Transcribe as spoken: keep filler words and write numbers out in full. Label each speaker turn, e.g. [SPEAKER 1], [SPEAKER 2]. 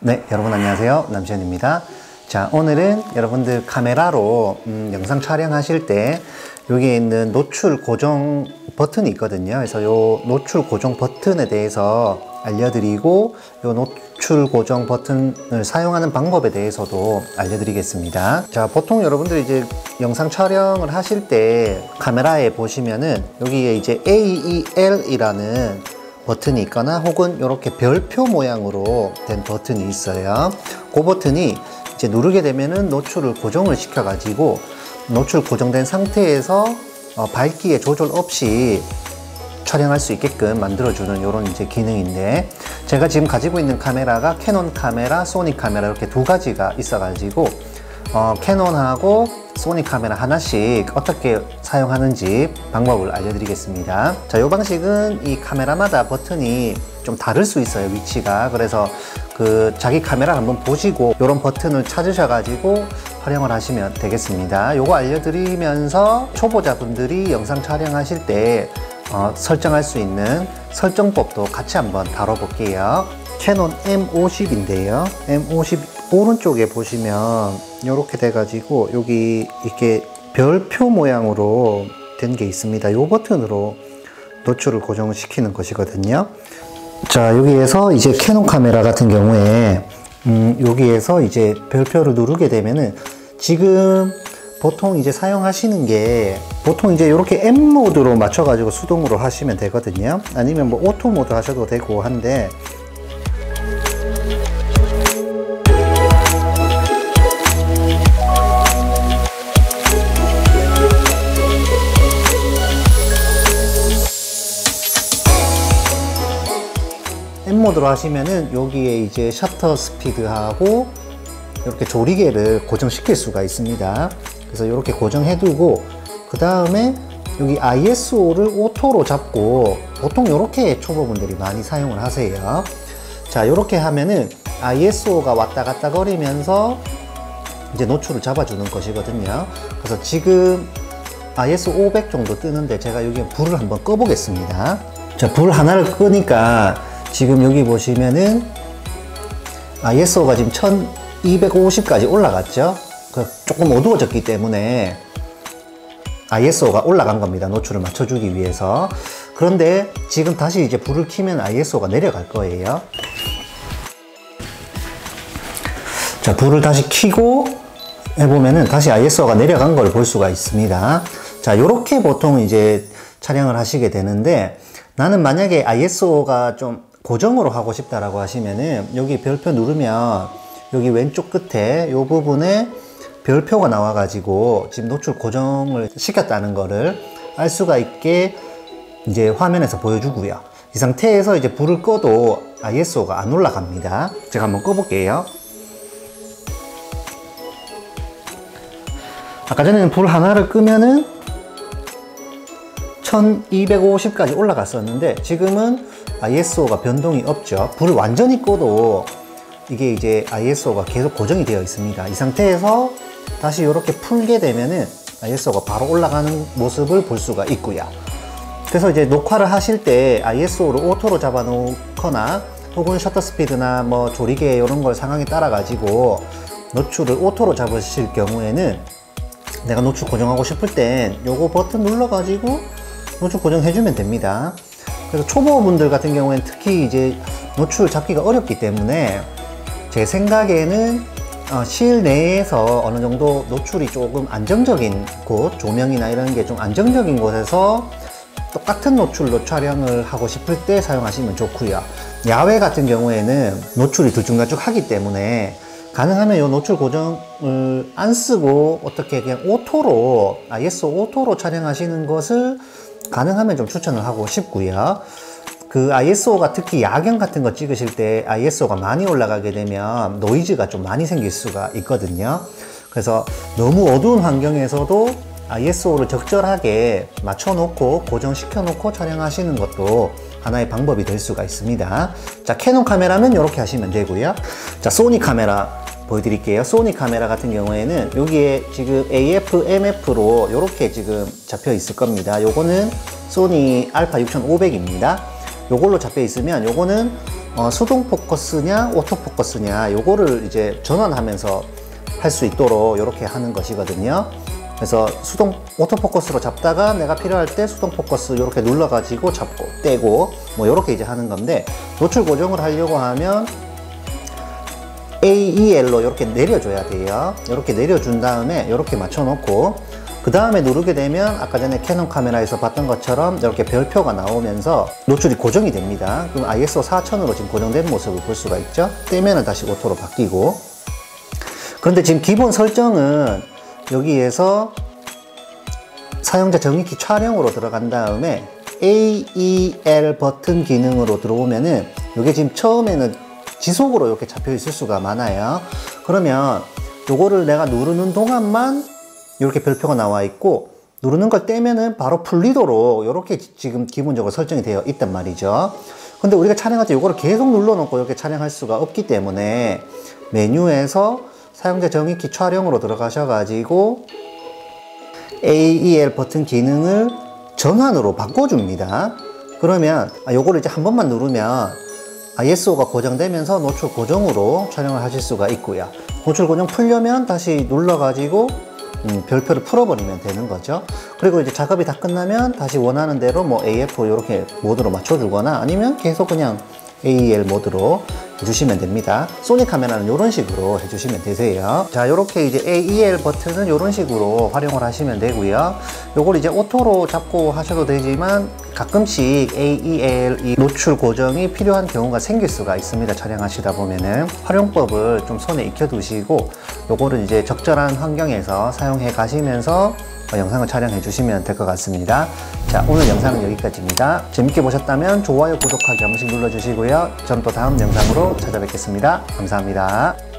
[SPEAKER 1] 네, 여러분 안녕하세요. 남시현입니다. 자, 오늘은 여러분들 카메라로 음, 영상 촬영하실 때 여기에 있는 노출 고정 버튼이 있거든요. 그래서 요 노출 고정 버튼에 대해서 알려드리고 요 노출 고정 버튼을 사용하는 방법에 대해서도 알려드리겠습니다. 자, 보통 여러분들이 이제 영상 촬영을 하실 때 카메라에 보시면은 여기에 이제 에이이엘 이라는 버튼이 있거나 혹은 이렇게 별표 모양으로 된 버튼이 있어요. 그 버튼이 이제 누르게 되면은 노출을 고정을 시켜 가지고 노출 고정된 상태에서 어, 밝기의 조절 없이 촬영할 수 있게끔 만들어주는 이런 이제 기능인데, 제가 지금 가지고 있는 카메라가 캐논 카메라, 소니 카메라 이렇게 두 가지가 있어 가지고 어, 캐논하고 소니 카메라 하나씩 어떻게 사용하는지 방법을 알려드리겠습니다. 자, 이 방식은 이 카메라마다 버튼이 좀 다를 수 있어요, 위치가. 그래서 그 자기 카메라 한번 보시고 이런 버튼을 찾으셔가지고 활용을 하시면 되겠습니다. 요거 알려드리면서 초보자분들이 영상 촬영하실 때 어, 설정할 수 있는 설정법도 같이 한번 다뤄볼게요. 캐논 엠 오십인데요. 엠 오십 오른쪽에 보시면 이렇게 돼가지고 여기 이렇게 별표 모양으로 된 게 있습니다. 이 버튼으로 노출을 고정을 시키는 것이거든요. 자, 여기에서 이제 캐논 카메라 같은 경우에 음, 여기에서 이제 별표를 누르게 되면은 지금 보통 이제 사용하시는 게 보통 이제 이렇게 M 모드로 맞춰가지고 수동으로 하시면 되거든요. 아니면 뭐 오토 모드 하셔도 되고 한데, M 모드로 하시면은 여기에 이제 셔터 스피드하고 이렇게 조리개를 고정시킬 수가 있습니다. 그래서 이렇게 고정해 두고 그 다음에 여기 아이에스오를 오토로 잡고, 보통 이렇게 초보분들이 많이 사용을 하세요. 자, 이렇게 하면은 아이에스오가 왔다 갔다 거리면서 이제 노출을 잡아주는 것이거든요. 그래서 지금 아이에스오 오백 정도 뜨는데 제가 여기 불을 한번 꺼 보겠습니다. 자, 불 하나를 끄니까 지금 여기 보시면은 아이에스오가 지금 천이백오십까지 올라갔죠. 조금 어두워졌기 때문에 아이에스오가 올라간 겁니다. 노출을 맞춰주기 위해서. 그런데 지금 다시 이제 불을 켜면 아이에스오가 내려갈 거예요. 자, 불을 다시 켜고 해보면은 다시 아이에스오가 내려간 걸 볼 수가 있습니다. 자, 요렇게 보통 이제 촬영을 하시게 되는데, 나는 만약에 아이에스오가 좀 고정으로 하고 싶다라고 하시면은 여기 별표 누르면 여기 왼쪽 끝에 이 부분에 별표가 나와 가지고 지금 노출 고정을 시켰다는 거를 알 수가 있게 이제 화면에서 보여주고요. 이 상태에서 이제 불을 꺼도 아이에스오가 안 올라갑니다. 제가 한번 꺼 볼게요. 아까 전에는 불 하나를 끄면은 천이백오십까지 올라갔었는데 지금은 아이에스오가 변동이 없죠. 불을 완전히 꺼도 이게 이제 아이에스오가 계속 고정이 되어 있습니다. 이 상태에서 다시 이렇게 풀게 되면은 아이에스오가 바로 올라가는 모습을 볼 수가 있고요. 그래서 이제 녹화를 하실 때 아이에스오를 오토로 잡아 놓거나 혹은 셔터 스피드나 뭐 조리개 이런 걸 상황에 따라 가지고 노출을 오토로 잡으실 경우에는 내가 노출 고정하고 싶을 땐 요거 버튼 눌러 가지고 노출 고정해주면 됩니다. 그래서 초보분들 같은 경우에는 특히 이제 노출 잡기가 어렵기 때문에 제 생각에는 어, 실내에서 어느 정도 노출이 조금 안정적인 곳, 조명이나 이런 게 좀 안정적인 곳에서 똑같은 노출로 촬영을 하고 싶을 때 사용하시면 좋고요. 야외 같은 경우에는 노출이 들쭉날쭉하기 때문에 가능하면 이 노출 고정을 안 쓰고 어떻게 그냥 오토로 아이에스오 오토로 촬영하시는 것을 가능하면 좀 추천을 하고 싶고요. 그 아이에스오가 특히 야경 같은 거 찍으실 때 아이에스오가 많이 올라가게 되면 노이즈가 좀 많이 생길 수가 있거든요. 그래서 너무 어두운 환경에서도 아이에스오를 적절하게 맞춰 놓고 고정시켜 놓고 촬영하시는 것도 하나의 방법이 될 수가 있습니다. 자, 캐논 카메라면 이렇게 하시면 되고요. 자, 소니 카메라 보여드릴게요. 소니 카메라 같은 경우에는 여기에 지금 에이에프, 엠에프로 이렇게 지금 잡혀 있을 겁니다. 요거는 소니 알파 육천오백입니다. 요걸로 잡혀 있으면 요거는 어, 수동 포커스냐 오토 포커스냐 요거를 이제 전환하면서 할 수 있도록 이렇게 하는 것이거든요. 그래서 수동 오토 포커스로 잡다가 내가 필요할 때 수동 포커스 이렇게 눌러 가지고 잡고 떼고 뭐 이렇게 이제 하는 건데, 노출 고정을 하려고 하면 에이 이 엘로 이렇게 내려줘야 돼요. 이렇게 내려준 다음에 이렇게 맞춰 놓고 그 다음에 누르게 되면 아까 전에 캐논 카메라에서 봤던 것처럼 이렇게 별표가 나오면서 노출이 고정이 됩니다. 그럼 아이에스오 사천으로 지금 고정된 모습을 볼 수가 있죠. 떼면은 다시 오토로 바뀌고. 그런데 지금 기본 설정은 여기에서 사용자 정익기 촬영으로 들어간 다음에 에이 이 엘 버튼 기능으로 들어오면은 이게 지금 처음에는 지속으로 이렇게 잡혀 있을 수가 많아요. 그러면 요거를 내가 누르는 동안만 이렇게 별표가 나와 있고, 누르는 걸 떼면은 바로 풀리도록 이렇게 지금 기본적으로 설정이 되어 있단 말이죠. 근데 우리가 촬영할 때 요거를 계속 눌러 놓고 이렇게 촬영할 수가 없기 때문에 메뉴에서 사용자 정익기 촬영으로 들어가셔 가지고 에이 이 엘 버튼 기능을 전환으로 바꿔줍니다. 그러면 요거를 이제 한 번만 누르면 아이에스오가 고정되면서 노출 고정으로 촬영을 하실 수가 있고요. 노출 고정 풀려면 다시 눌러 가지고 음, 별표를 풀어버리면 되는 거죠. 그리고 이제 작업이 다 끝나면 다시 원하는 대로 뭐 에이에프 이렇게 모드로 맞춰주거나 아니면 계속 그냥 에이 이 엘 모드로 해주시면 됩니다. 소니 카메라는 이런 식으로 해주시면 되세요. 자, 이렇게 이제 에이 이 엘 버튼은 이런 식으로 활용을 하시면 되고요. 요걸 이제 오토로 잡고 하셔도 되지만 가끔씩 에이 이 엘 이 노출 고정이 필요한 경우가 생길 수가 있습니다. 촬영하시다 보면은 활용법을 좀 손에 익혀 두시고 요거를 이제 적절한 환경에서 사용해 가시면서 영상을 촬영해 주시면 될 것 같습니다. 자, 오늘 영상은 여기까지입니다. 재밌게 보셨다면 좋아요, 구독하기 한 번씩 눌러주시고요. 전 또 다음 영상으로 찾아뵙겠습니다. 감사합니다.